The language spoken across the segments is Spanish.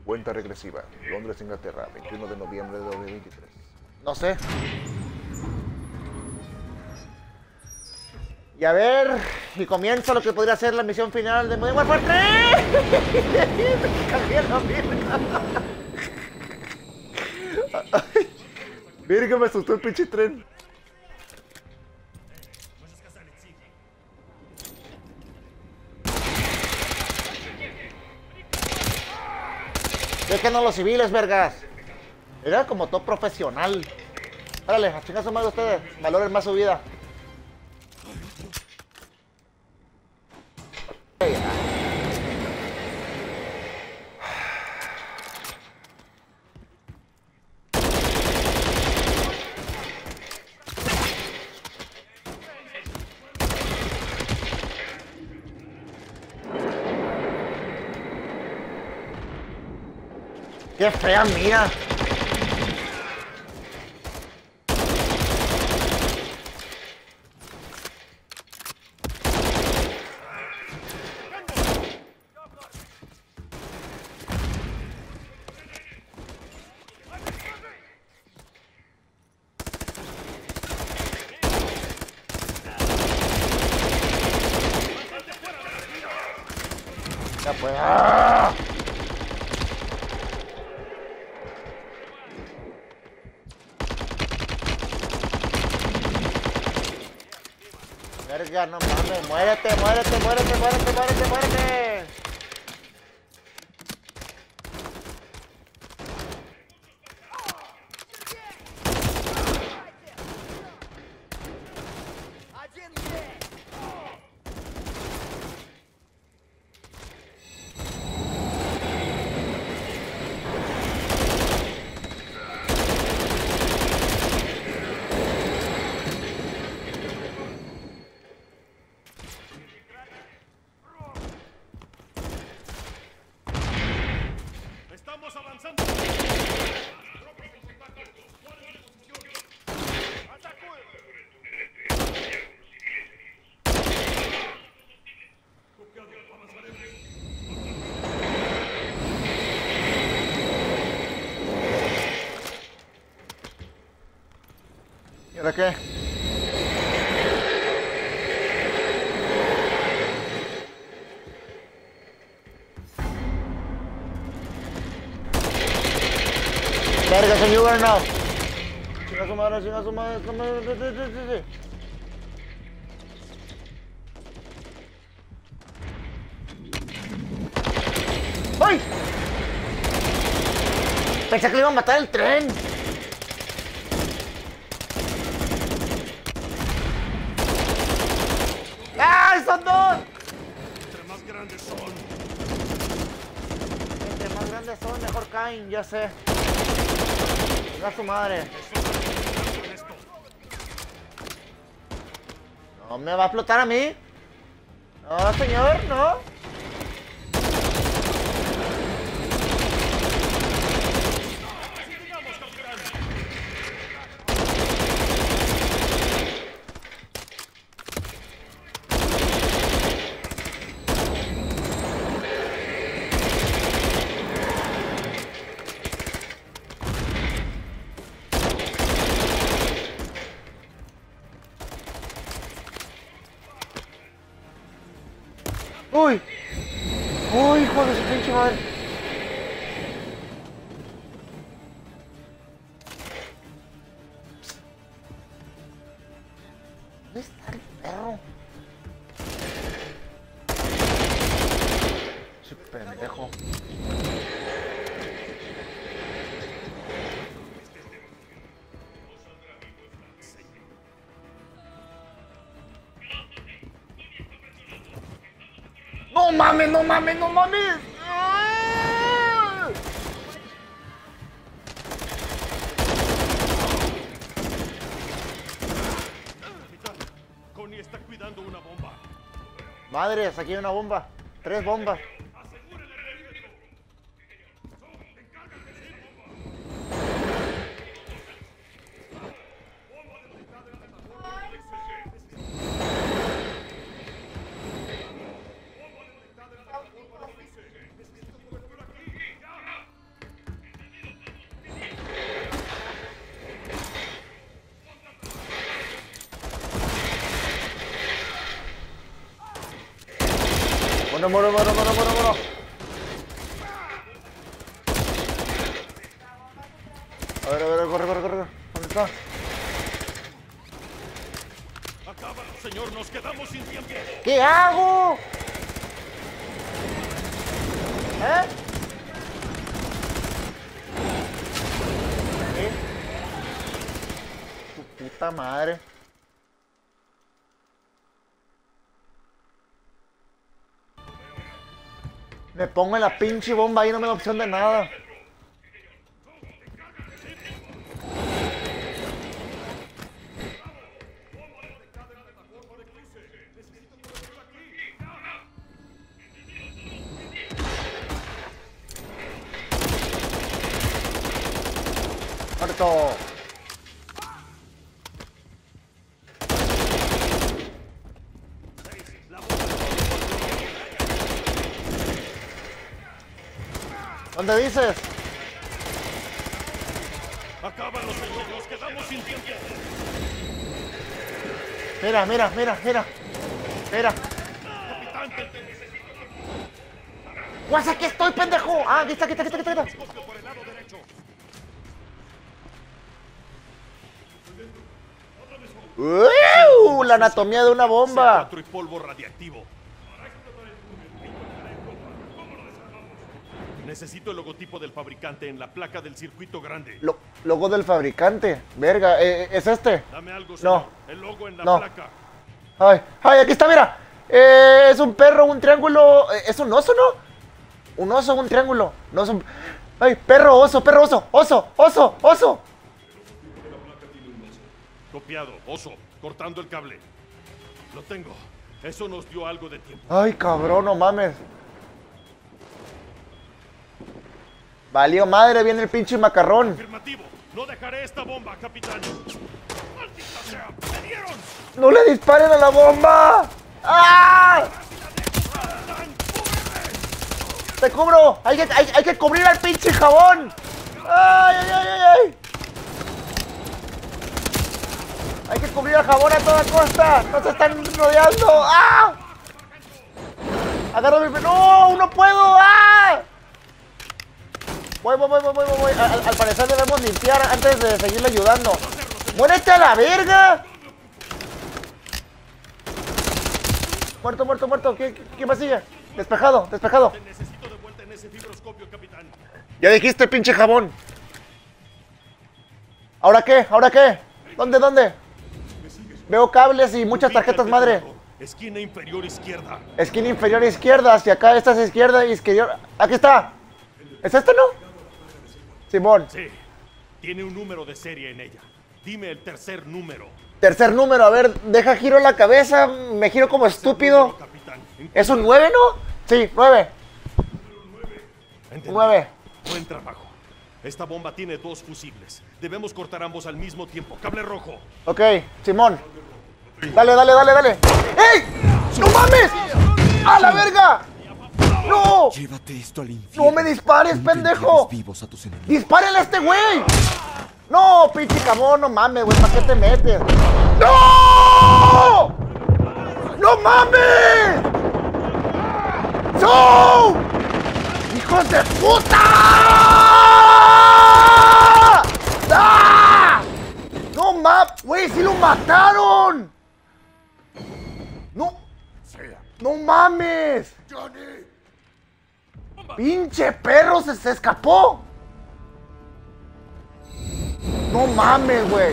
Cuenta regresiva. Londres, Inglaterra, 21 de noviembre de 2023. No sé. Y a ver, y comienza lo que podría ser la misión final de Modern Warfare 3. Cambié la vida. Mira que me asustó el pinche tren. Déjenos los civiles, vergas. Era como todo profesional. Órale, a chingar su madre ustedes. Valoren más su vida. ¡Qué fea mira! Ya pues. ¡Ah! Verga, no mames, muérete, muérete, muérete, muérete, muérete, muérete. Estamos avanzando. ¿Y ahora qué? Verga, soy Uber now. Chinga su madre, chinga su madre, chinga su madre. ¡Ay! Pensé que le iba a matar el tren. ¡Ay, son dos! Entre más grandes son. Entre más grandes son, mejor caen, ya sé. Chinga su madre. ¿No me va a explotar a mí? No, señor, no. ¡Uy! ¡Uy, hijo de su pinche madre! ¿Dónde está el perro? Ese pendejo. ¡No mames, no mames, no mames! ¡Ah! Capitán, Connie está cuidando una bomba. Madres, aquí hay una bomba. 3 bombas. No muero, muero, muero, muero, muero. A ver, corre, corre, corre. ¿Dónde está? Acábalo, señor, nos quedamos sin tiempo. ¿Qué hago? ¿Eh? ¿Qué? Tu puta madre. Me pongo en la pinche bomba y no me da opción de nada. Muerto. ¿Dónde dices? Acábalo, señor, nos quedamos sin tiempo. Mira, mira, mira, mira. Mira. Capitán, ¡Guasa, aquí estoy, pendejo! Ah, aquí está, aquí está, aquí está, aquí está. telescopio por el lado derecho. La anatomía de una bomba. C4 y polvo radiactivo. Necesito el logotipo del fabricante en la placa del circuito grande. Logo del fabricante. Verga, ¿es este? Dame algo, señor. No. El logo en la No. placa. Ay, ay, aquí está, mira. Es un perro, un triángulo. ¿Es un oso, no? Un oso, un triángulo. No es un... Ay, perro, oso, oso, oso, oso. Copiado, oso, cortando el cable. Lo tengo. Eso nos dio algo de tiempo. Ay, cabrón, no mames. Valió madre, viene el pinche macarrón. Afirmativo. No dejaré esta bomba, capitán. ¡Maldita sea! ¡Me dieron! ¡No le disparen a la bomba! ¡Ah! ¡Te cubro! ¡Hay que cubrir al pinche jabón! ¡Ay, ay, ay, ay, ay! Hay que cubrir al jabón a toda costa. ¡Nos están rodeando! ¡Ah! Agarro mi... ¡No! ¡No puedo! ¡Ah! Voy. Al parecer debemos limpiar antes de seguirle ayudando. ¡Muérete a la verga! Muerto. ¿Qué más sigue? Despejado. Te necesito de vuelta en ese fibroscopio, capitán. Ya dijiste, pinche jabón. ¿Ahora qué? ¿Dónde? Veo cables y muchas tarjetas madre. Esquina inferior izquierda. Esquina inferior izquierda. Hacia acá, esta es izquierda y izquierda. Aquí está. ¿Es este, no? Simón. Sí. Tiene un número de serie en ella. Dime el tercer número. Tercer número, a ver, deja giro la cabeza. Me giro como estúpido. Número, capitán. ¿Es un 9, no? Sí, 9. Entendido. 9. Buen trabajo. Esta bomba tiene 2 fusibles. Debemos cortar ambos al mismo tiempo. Cable rojo. Ok, Simón. Dale. ¡Ey! ¡No mames! ¡A la verga! ¡No! Llévate esto al infierno. ¡No me dispares, Nunca pendejo! entregues vivos a tus enemigos. ¡Dispárenle a este güey! ¡No, pinche cabrón! No mames, güey, ¿para qué te metes? ¡No! ¡No mames! ¡No! ¡Hijos de puta! ¡Ah! ¡No mames! ¡Güey, sí lo mataron! ¡No! ¡No mames! ¡Pinche perro! ¡Se escapó! ¡No mames, güey!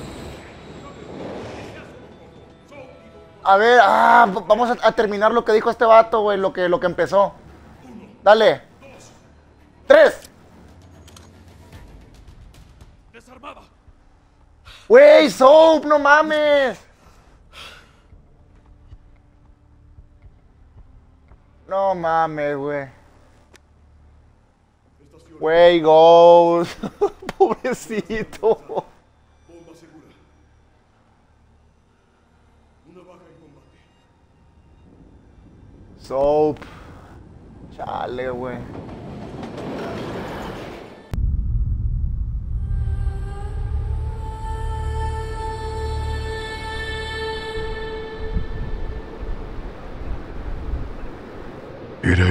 A ver, vamos a terminar lo que dijo este vato, güey, lo que empezó. Dale. 3. Desarmada. Güey, Soap, no mames. No mames, güey. Güey, Ghost. Pobrecito. Bomba segura. Una baja en combate. Soap. Chale, güey.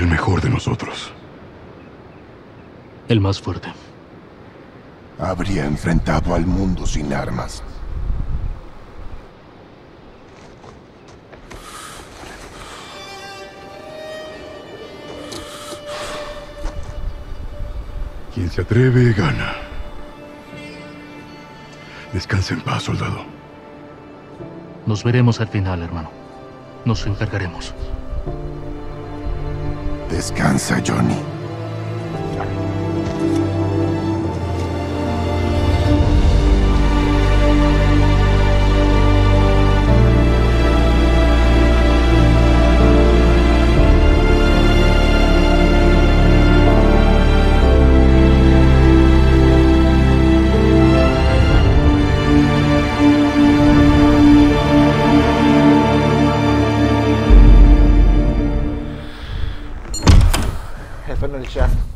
el mejor de nosotros? El más fuerte. Habría enfrentado al mundo sin armas. Quien se atreve, gana. Descansa en paz, soldado. Nos veremos al final, hermano. Nos encargaremos. Descansa, Johnny. F en el chat.